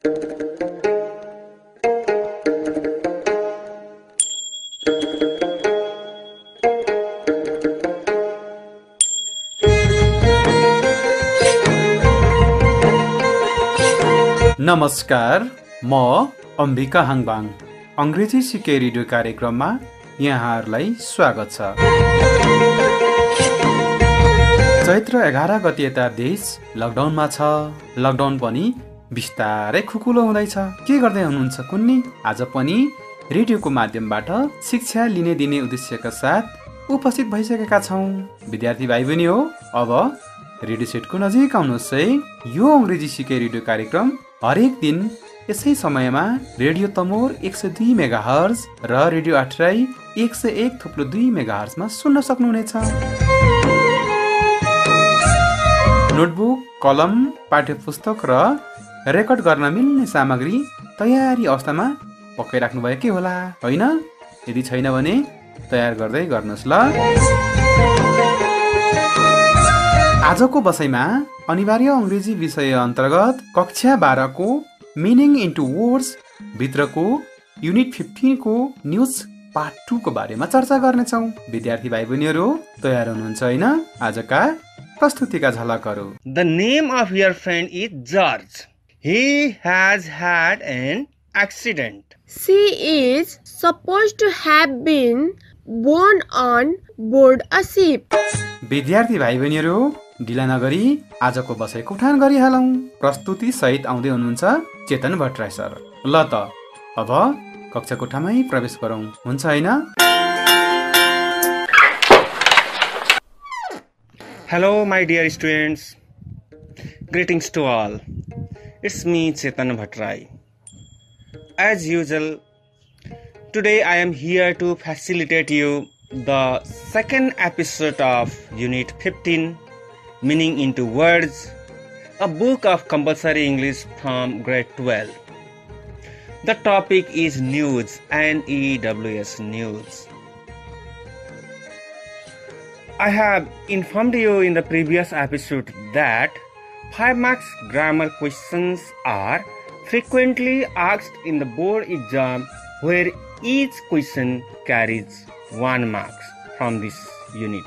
नमस्कार, म अम्बिका हाङबाङ अंग्रेजी सिके रेडियो कार्यक्रममा यहाँहरूलाई स्वागत छ। चैत्र 11 गते यता देश लकडाउनमा छ। लकडाउन पनि बिस्तारै खुकुलो हुँदैछ। के गर्दै हुनुहुन्छ कुन्नी? आज पनि रेडियोको माध्यमबाट शिक्षा लिने दिने उद्देश्यका साथ उपस्थित भइसकेका छौँ। विद्यार्थी भाइ बहिनी हो, अब रेडियो सेटको नजिक आउनुहोस् है। यो अंग्रेजी सिके रेडियो कार्यक्रम हरेक दिन यसै समयमा रेडियो तमोर 102 मेगाहर्ज र रेडियो आठराई 101.2 मेगाहर्जमा सुन्न सक्नुहुनेछ। नोटबुक, कलम, पाठ्यपुस्तक र रेकर्ड गर्न मिल्ने सामग्री तयारी अवस्थामा पक्कै राख्नुभएकै होला, होइन? यदि छैन भने तयार गर्दै गर्नुहोस् ल। आजको बसाइमा अनिवार्य अंग्रेजी विषय अन्तर्गत कक्षा 12 को मिनिङ इन्टु वर्ड्स भित्रको युनिट 15 को न्युज पार्ट 2 को बारेमा चर्चा गर्नेछौँ। विद्यार्थी भाइ बहिनीहरू तयार हुनुहुन्छ होइन? आजका प्रस्तुतिका झलकहरू। The name of your friend is George. He has had an accident. She is supposed to have been born on board a ship. विद्यार्थी भाइ बहिनीहरू ढिला नगरी आजको बसाइको उठान गरिहालौँ। प्रस्तुति सहित आउँदै हुनुहुन्छ चेतन भट्टराई सर। ल त अब कक्षा कोठामै प्रवेश गरौँ, हुन्छ होइन? Hello my dear students. Greetings to all. It's me Chetan Bhattarai. As usual, today I am here to facilitate you the second episode of Unit 15, Meaning into Words, a book of compulsory English from grade 12. The topic is news, N-E-W-S, news. I have informed you in the previous episode that 5 marks grammar questions are frequently asked in the board exam, where each question carries 1 mark from this unit.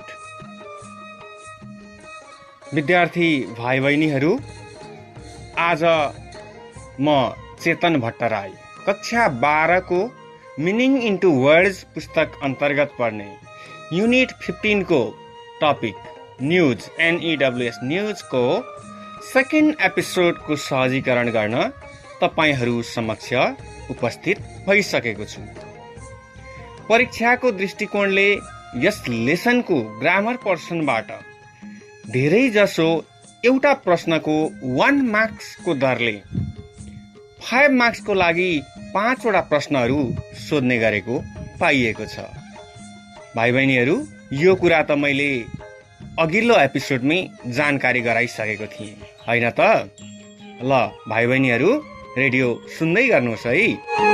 विद्यार्थी भाइ बहिनीहरू, आज म चेतन भट्टराई कक्षा 12 को meaning into words पुस्तक अन्तर्गत पर्ने युनिट 15 को टपिक न्युज, NEWS, न्युज को सेकेन्ड एपिसोड को सहजीकरण गर्न तपाईहरू समक्ष उपस्थित भइसकेको छु। परीक्षाको दृष्टिकोणले यस लेसनको ग्रामर पोर्सनबाट धेरै जसो एउटा प्रश्नको 1 मार्क्स को दरले 5 मार्क्स को लागि 5 वटा प्रश्नहरू सोध्ने गरेको पाइएको छ। भाइ बहिनीहरू, यो कुरा त मैले अघिल्लो एपिसोडमै जानकारी गराइसकेको थिएँ, होइन त? ल भाइ बहिनीहरू रेडियो सुन्दै गर्नुहोस् है।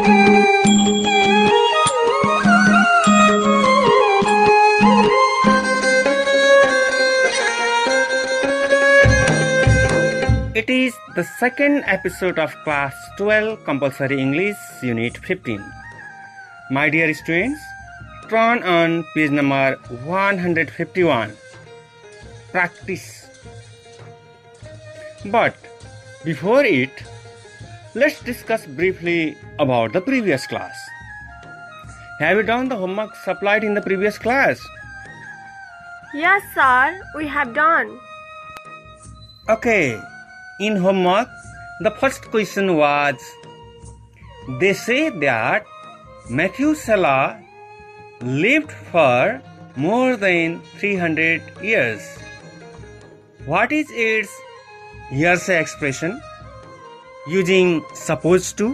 It is the second episode of class 12 compulsory English unit 15. My dear students, turn on page number 151. Practice. But before it, let's discuss briefly about the previous class. Have you done the homework supplied in the previous class? Yes, sir, we have done. Okay. In homework, the first question was, they say that Methuselah lived for more than 300 years. What is its hearsay expression using supposed to?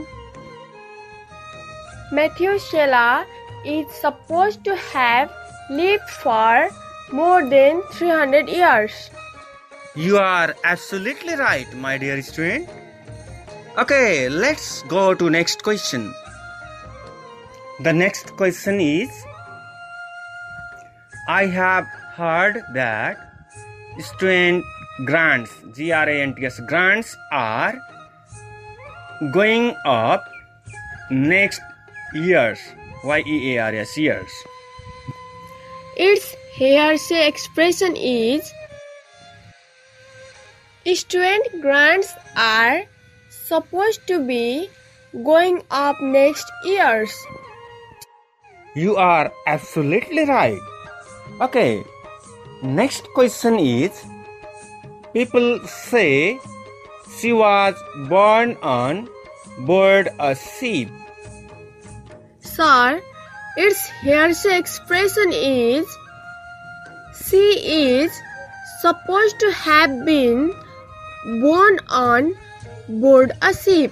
Methuselah is supposed to have lived for more than 300 years. You are absolutely right, my dear student. Okay, let's go to next question. The next question is, I have heard that student grants, GRANTS, grants are going up next years. Y-E-A-R-S, years. Its hearsay expression is student grants are supposed to be going up next years. You are absolutely right. Okay, next question is, people say she was born on board a ship. Sir, its hearsay expression is she is supposed to have been born on board a ship.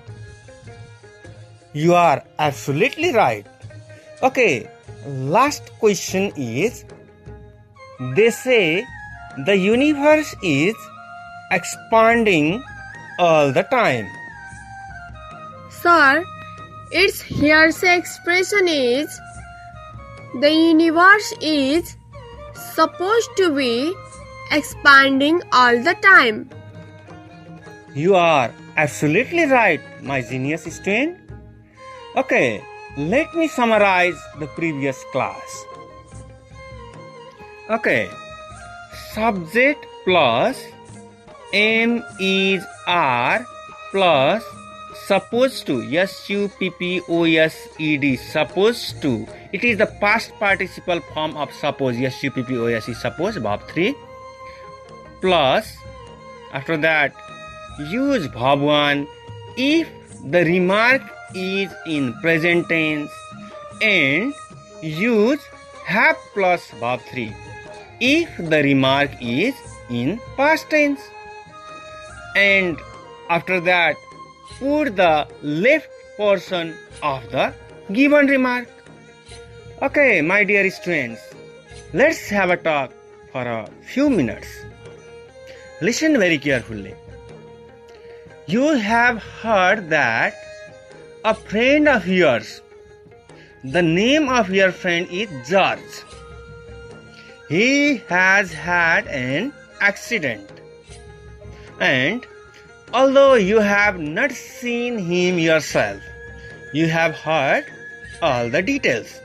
You are absolutely right. Okay, last question is, they say the universe is expanding all the time. Sir, its hearsay expression is the universe is supposed to be expanding all the time. You are absolutely right, my genius student. Okay, let me summarize the previous class. Okay, subject plus am is are plus supposed to, S-U-P-P-O-S-E-D, supposed to. It is the past participle form of suppose, S-U-P-P-O-S-E, suppose, verb 3. Plus, after that, use verb 1 if the remark is in present tense, and use have plus verb 3 if the remark is in past tense. And after that, put the left portion of the given remark. Okay, my dear students, let's have a talk for a few minutes. Listen very carefully. You have heard that a friend of yours, the name of your friend is George. He has had an accident, and although you have not seen him yourself, you have heard all the details.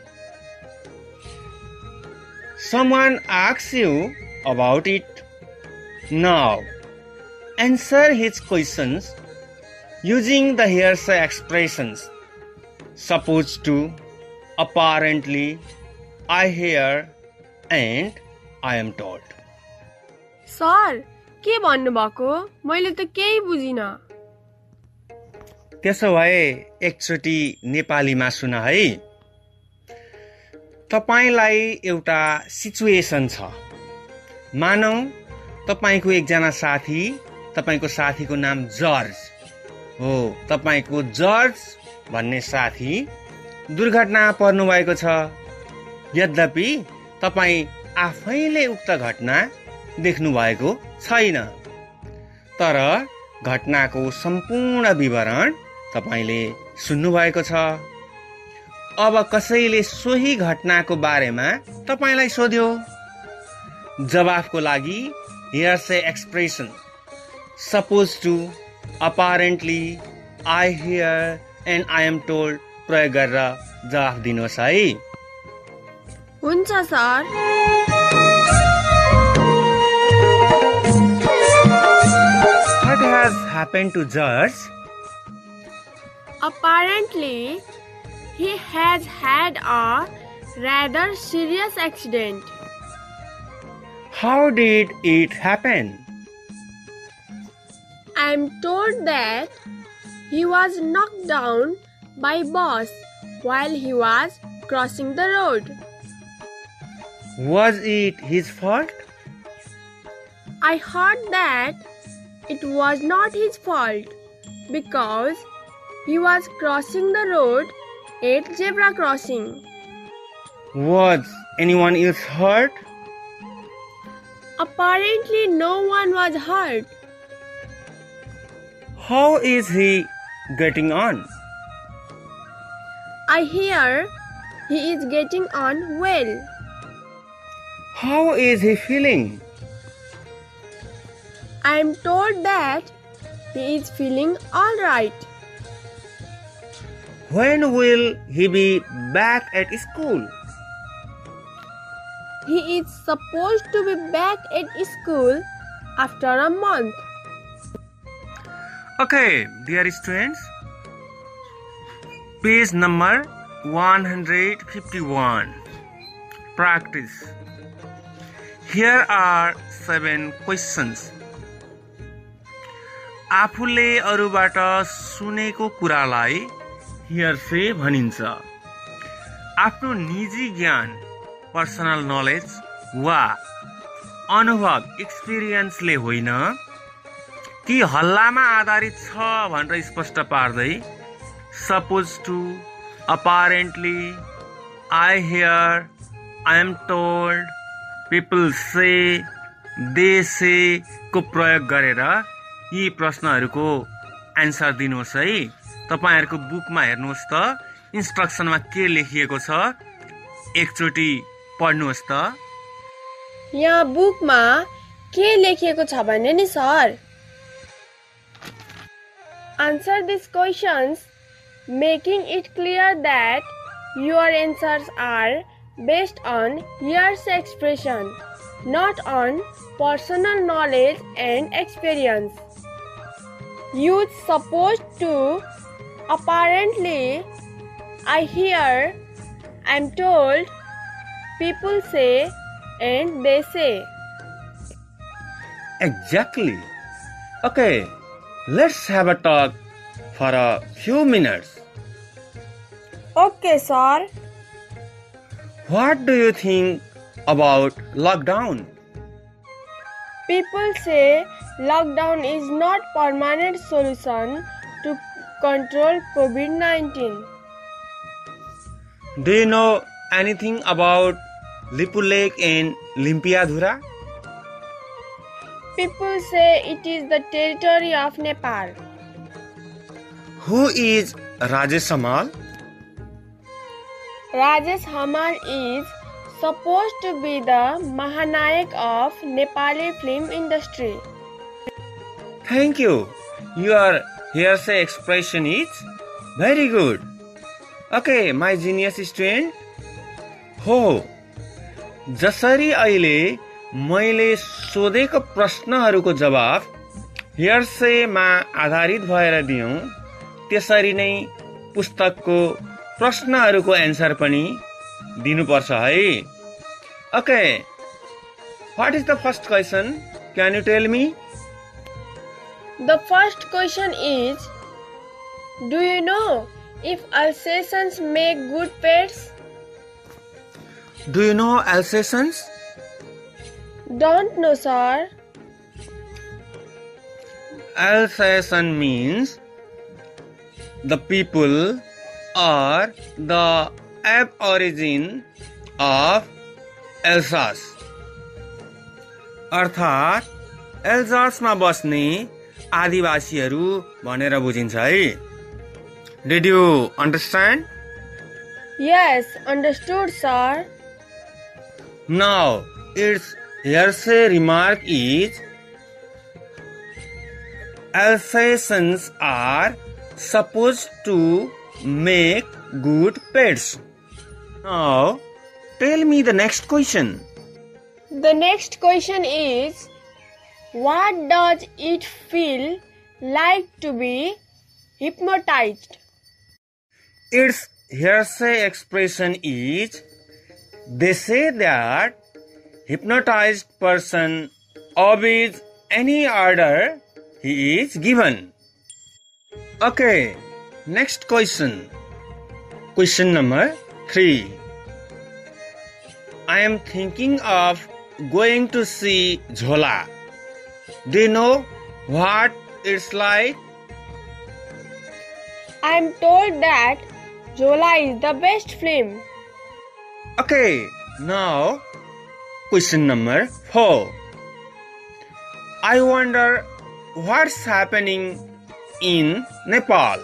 Someone asks you about it. Now, answer his questions using the hearsay expressions supposed to, apparently, I hear, and I am told. Sir, के भन्नुभएको? मैले त केही बुझिन। त्यसो भए एकचोटि नेपालीमा सुन है। तपाईलाई एउटा सिचुएसन छ। मानौ तपाईको एकजना साथी, तपाईको साथीको नाम जर्ज हो। तपाईको जर्ज भन्ने साथी दुर्घटना पर्नु भएको छ। यद्यपि तपाई आफैले उक्त घटना देख्नु भएको छैन, तर घटनाको सम्पूर्ण विवरण तपाईले सुन्नु भएको छ। अब कसैले सोही घटनाको बारेमा तपाईलाई सोध्यो, जवाफको लागि hearsay expression supposed to, apparently, I hear, and I am told प्रयोग गरेर जवाफ दिनुहोस् है। हुन्छ sir. What has happened to George? Apparently, he has had a rather serious accident. How did it happen? I am told that he was knocked down by bus while he was crossing the road. Was it his fault? I heard that it was not his fault because he was crossing the road at zebra crossing. Was anyone else hurt? Apparently no one was hurt. How is he getting on? I hear he is getting on well. How is he feeling? I am told that he is feeling all right. When will he be back at school? He is supposed to be back at school after a month. Okay, dear students, page number 151. Practice. Here are 7 questions. आफूले अरूबाट सुनेको कुरालाई hearsay भनिन्छ। आफ्नो निजी ज्ञान personal knowledge वा अनुभव एक्सपिरियन्सले होइन कि हल्लामा आधारित छ भनेर स्पष्ट पार्दै suppose to, apparently, I hear, I am told, people say, they say को प्रयोग गरेर यी प्रश्नहरूको एन्सर दिनुहोस् है। तपाईहरुको बुकमा हेर्नुहोस् त इन्स्ट्रक्सनमा के लेखिएको छ, एकचोटी पढ्नुहोस् त। यहाँ बुकमा के लेखिएको छ भने नि sir, answer these questions making it clear that your answers are based on hearsay expression, not on personal knowledge and experience. Use supposed to, apparently, I hear, I'm told, people say, and they say. Exactly. Okay, let's have a talk for a few minutes. Okay, sir. What do you think about lockdown? People say lockdown is not permanent solution to control COVID-19. Do you know anything about Lipu Lake and Limpiadhura? People say it is the territory of Nepal. Who is Rajesh Hamal? Rajesh Hamal is supposed to be the Mahanayak of Nepali film industry. Thank you. Your hearsay expression is very good. Okay, my genius student. हो, जसरी अहिले मैले सोधेको प्रश्नहरूको जवाफ हियरसेमा आधारित भएर दियौं, त्यसरी नै पुस्तकको प्रश्नहरूको एन्सर पनि दिनुपर्छ है। Okay, what is the first question? Can you tell me? The first question is, do you know if Alsatians make good pets? Do you know Alsatians? Don't know, sir. Alsatian means the people or the aborigine of Alsace. अर्थात् एल्जासमा बस्ने आदिवासीहरू भनेर बुझिन्छ है। Did you understand? Yes, understood, sir. Now, its hearsay remark is Alsatians are supposed to make good pets. Now, tell me the next question. The next question is, what does it feel like to be hypnotized? Its hearsay expression is, they say that hypnotized person obeys any order he is given. Okay, next question. Question number 3. I am thinking of going to see Jhola. Do you know what it's like? I am told that Jhola is the best film. Okay, now question number 4. I wonder what's happening in Nepal.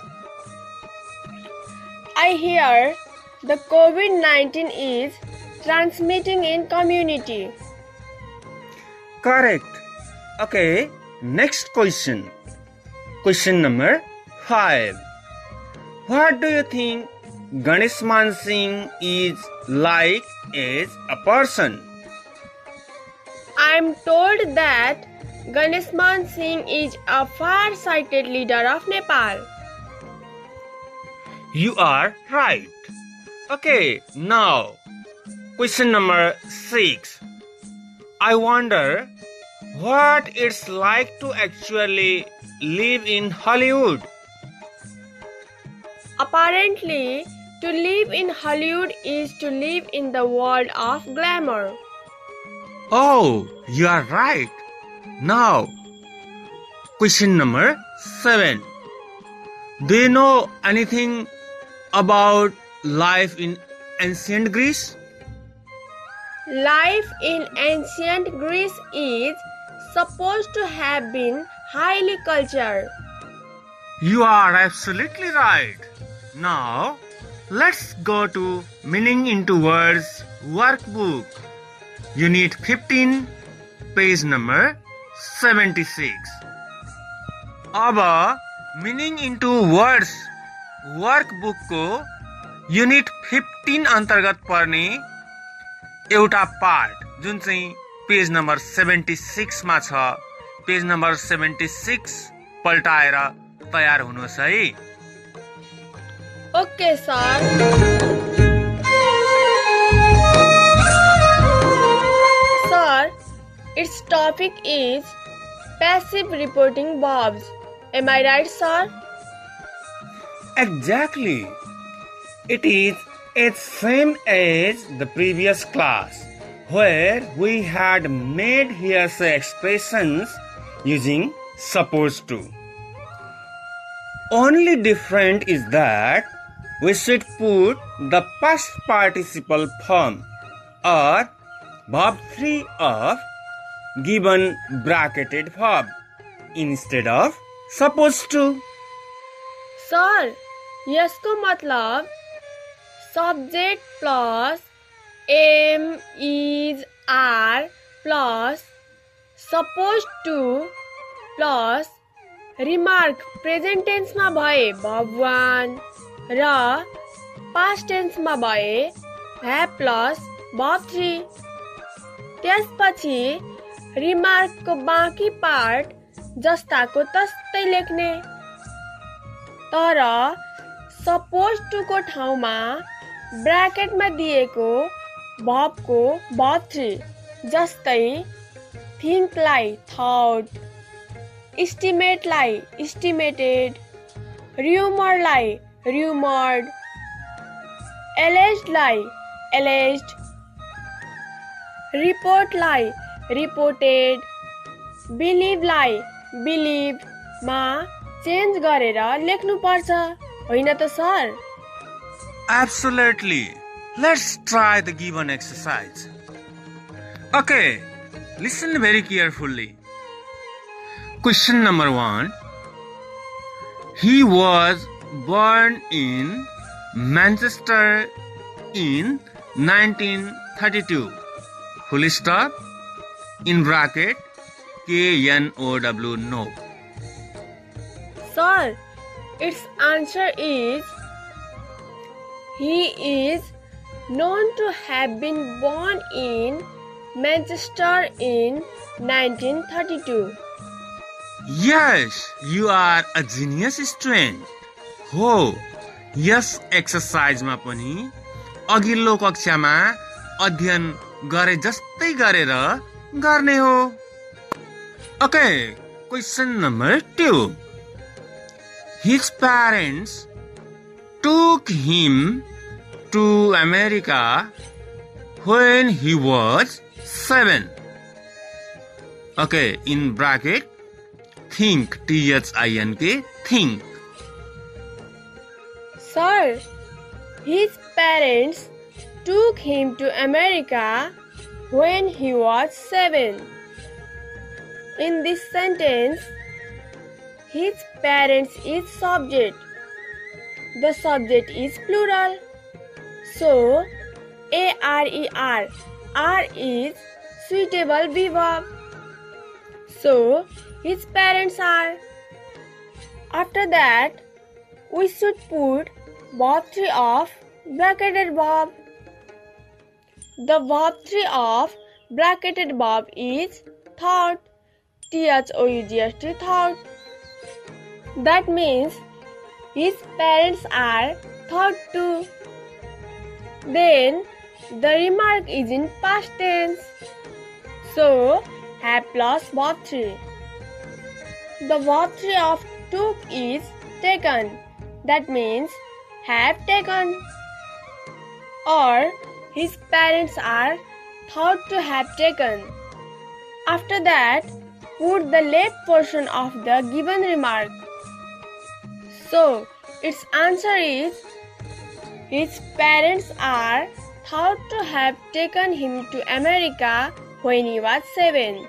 I hear the COVID-19 is transmitting in community. Correct. Okay, next question. Question number 5. what do you think Ganeshman Singh is like as a person? I am told that Ganeshman Singh is a far-sighted leader of Nepal. You are right. Okay, now question number 6. I wonder what it's like to actually live in Hollywood. Apparently, to live in Hollywood is to live in the world of glamour. Oh, you are right. Now, question number 7. Do you know anything about life in ancient Greece? Life in ancient Greece is supposed to have been highly cultured. You are absolutely right. Now, let's go to Meaning into Words workbook. Unit 15, page number 76. अब Meaning into Words workbook को unit 15 अन्तर्गत पर्ने एउटा part जुन चाहिँ page number 76 मा छ, page number 76 पल्टाएर तयार हुनुहोस् है। Okay, sir. Sir, its topic is passive reporting verbs. Am I right, sir? Exactly. It is as same as the previous class, where we had made hearsay expressions using supposed to. Only different is that we should put the past participle form or verb 3 of given bracketed verb instead of supposed to. Sir, यसको मतलब subject plus am, is, are plus supposed to plus remark present tense मा भए verb 1 र past tense मा भए have plus verb 3. त्यसपछि remark को बाँकी part जस्ताको तस्तै लेख्ने। तर supposed to को ठाउँमा ब्राकेटमा दिएको verb को verb 3 जस्तै think लाई thought, estimate लाई estimated, rumor लाई rumored, alleged लाई alleged, report लाई reported, believe लाई believed मा चेन्ज गरेर लेख्नु पर्छ, होइन त sir? Absolutely. Let's try the given exercise. Okay, listen very carefully. Question number 1. He was born in Manchester in 1932. Full stop. In bracket KNOW no. Sir, its answer is he is known to have been born in Manchester in 1932. Yes, you are a genius student. हो, यस एक्सरसाइजमा पनि अघिल्लो कक्षामा अध्ययन गरे जस्तै गरेर गर्ने हो। Okay, question number 2. His parents took him to America when he was 7. Okay, in bracket, think, T-H-I-N-K, think. Sir, his parents took him to America when he was 7. In this sentence, his parents is subject. The subject is plural. So, A-R-E-R, R is suitable verb. So, his parents are. After that, we should put verb 3 of bracketed verb. The verb 3 of bracketed verb is thought. T-H-O-U-G-H-T, thought. That means his parents are thought to. Then the remark is in past tense. So have plus verb 3. The verb 3 of took is taken. That means have taken. Or his parents are thought to have taken. After that, put the left portion of the given remark. So its answer is his parents are thought to have taken him to America when he was 7.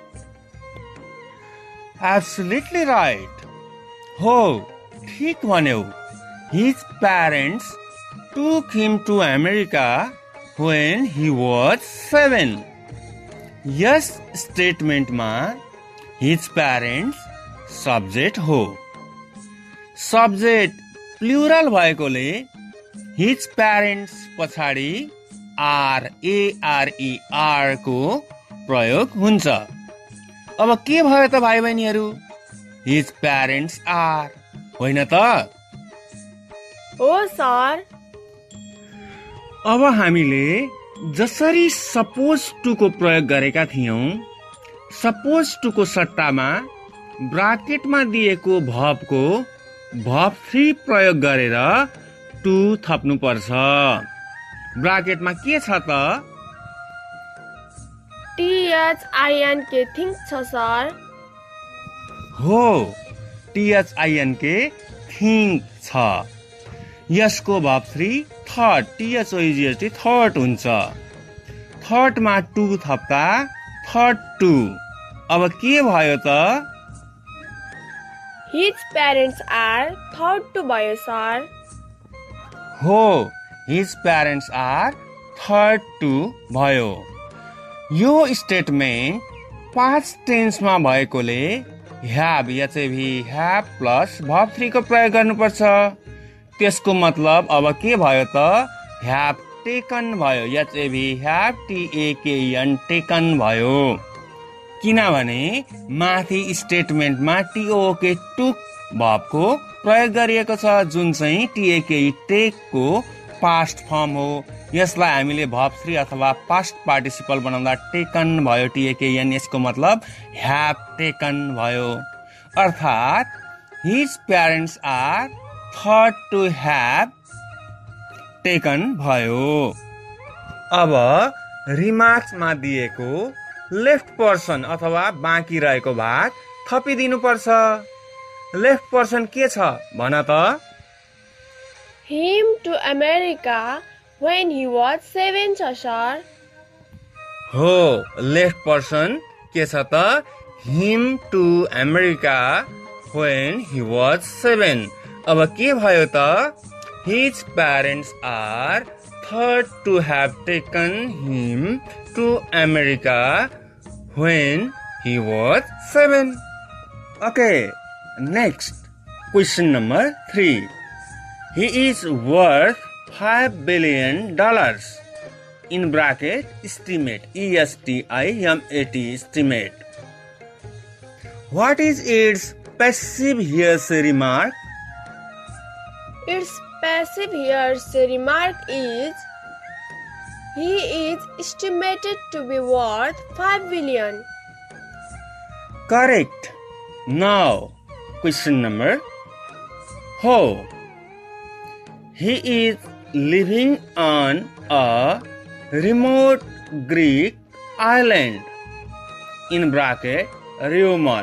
Absolutely right. हो, ठीक भन्यौ. His parents took him to America when he was 7. यस स्टेटमेन्टमा his parents subject हो. Subject plural भएकोले his parents पछाडि ARE को प्रयोग हुन्छ. अब के भयो त भाइ बहिनीहरू? His parents are होइन त? हो सर. अब हामीले जसरी सपोज टु को प्रयोग गरेका थियौं, सपोज टु को सट्टामा ब्राकेटमा दिएको भर्बको भर्ब 3 प्रयोग गरेर टु थप्नु पर्छ. ब्राकेटमा के छ त? THINK think छ सर. हो, THINK think छ. यसको भर्ब 3 थर्ड, THOUGHT थर्ड हुन्छ. थर्डमा टु थप्दा थर्ड टु. अब के भयो त? His parents are thought to भयो सर. हो, his parents are thought to भयो. यो स्टेटमेन्ट पास्ट टेन्समा भएकोले have प्लस भर्ब 3 को प्रयोग गर्नुपर्छ. त्यसको मतलब अब के भयो त? have taken भयो. have taken taken भयो. किनभने माथि स्टेटमेन्टमा TOK took भर्बको प्रयोग गरिएको छ, जुन चाहिँ TAKE take को पास्ट फर्म हो. यसलाई हामीले भर्ब 3 अथवा पास्ट पार्टिसिपल बनाउँदा टेकन भयो, TAKN. यसको मतलब have taken भयो. अर्थात् his parents are thought to have taken भयो. अब रिमार्क्समा दिएको लेफ्ट पर्सन अथवा बाँकी रहेको भाग थपिदिनु पर्छ. लेफ्ट पर्सन के छ भन त? Him to America when he was 7 छ सर. हो, लेफ्ट पर्सन के छ त? him to America when he was 7. अब के भयो त? his parents are thought to have taken him to America when he was 7. Okay, next question number 3. He is worth $5 billion. In bracket estimate, ESTIMAT, estimate. What is its passive hearsay remark? Its passive hearsay remark is he is estimated to be worth 5 billion. Correct. Now, question number 4. He is living on a remote Greek island. In bracket, rumor,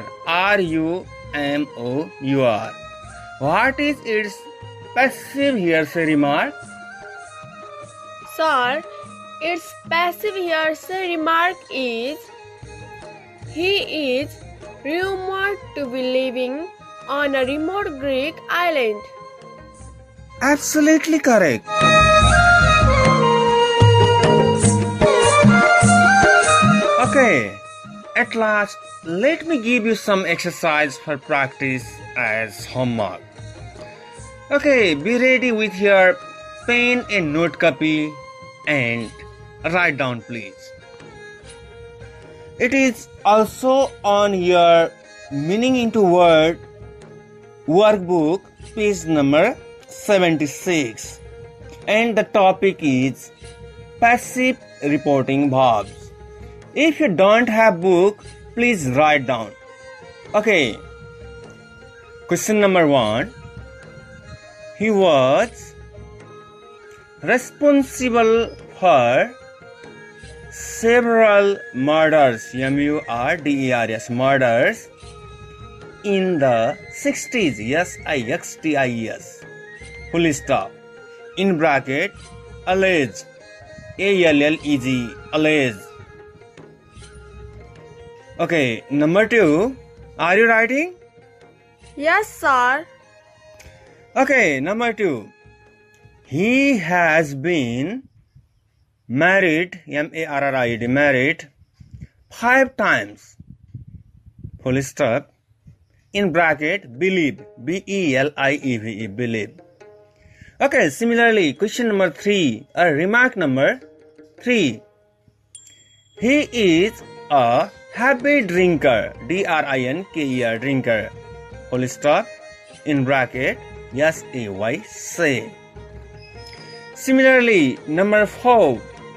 RUMOUR. What is its passive hearsay remark? Sir, its passive hearsay remark is he is rumored to be living on a remote Greek island. Absolutely correct. Okay, at last, let me give you some exercise for practice as homework. Okay, be ready with your pen and note copy and write down, please. It is also on your meaning into word workbook, page number 76, and the topic is passive reporting verbs. If you don't have book, please write down. Okay, question number 1. He was responsible for several murders, murders, murders in the 60s, SIXTIS, full stop, in bracket, alleged, ALLEG, alleged. Okay, number 2, are you writing? Yes, sir. Okay, number 2, he has been married, married, married 5 times, full stop, in bracket, believe, BELIEVE, believe. Okay, similarly, question number 3, remark number 3. He is a happy drinker, DRINKER, drinker, full stop, in bracket, SAY, say. Similarly, number 4.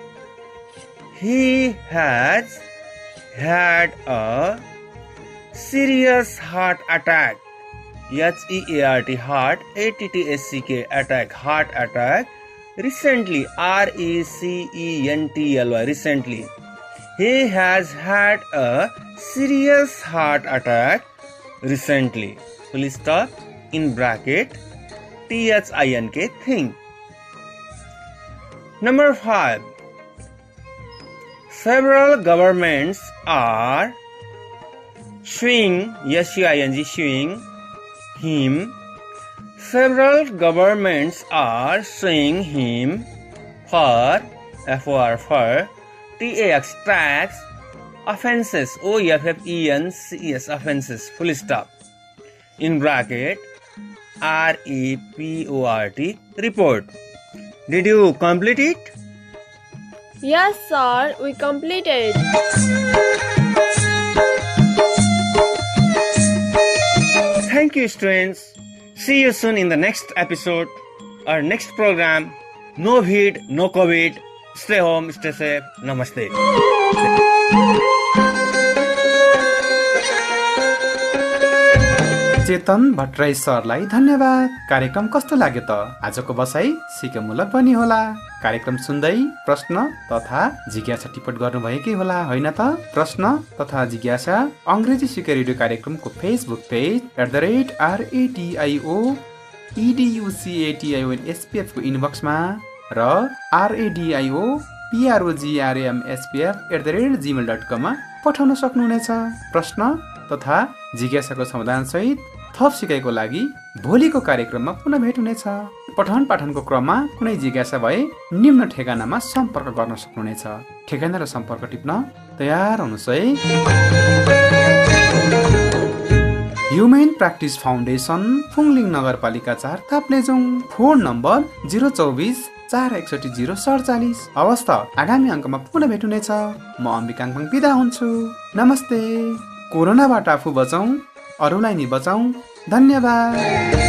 He has had a serious heart attack, HEART, heart, ATTSCK, attack, heart attack, recently, RECENTLY, recently. He has had a serious heart attack recently, full stop, in bracket, THINK, think. Number 5. Several governments are suing, suing him. Several governments are suing him for, for TAX, tax, offences, OFFENCES, offences, full stop, in bracket, REPORT, report. Did you complete it? Yes, sir, we completed. Thank you, students. See you soon in the next episode or next program. No heat, no COVID. Stay home, stay safe. Namaste. चेतन भट्टराई सरलाई धन्यवाद। कार्यक्रम कस्तो लाग्यो त? आजको बसाई सिकेमूलक पनि होला। कार्यक्रम सुन्दै प्रश्न तथा जिज्ञासा टिप्पण गर्नुभएकै होला, होइन त? प्रश्न तथा जिज्ञासा अंग्रेजी सिके रेडियो कार्यक्रमको Facebook page @RADIO EDUCATION SPF को इनबक्समा र RADIO PROGRAM SPF @gmail.com मा पठाउन सक्नुहुनेछ। प्रश्न तथा जिज्ञासाको समाधान सहित थप सिकाइको लागि भोलिको कार्यक्रममा पुनः भेट हुनेछ। पठन पाठनको क्रममा कुनै जिज्ञासा भए निम्न ठेगानामा सम्पर्क गर्न सक्नुहुनेछ। ठेगाना र सम्पर्क टिप्न तयार हुनुहोस् है। ह्युमेन प्र्याक्टिस फाउन्डेसन, फुङलिङ नगरपालिका 4, ताप्लेजुङ। Phone number 024 461 047। हवस् त, आगामी अङ्कमा पुनः भेट हुनेछ। म अम्बिकाङ बिदा हुन्छु। नमस्ते। कोरोनाबाट आफू बचाउँ, अरूलाई नि बचाउँ। धन्यवाद।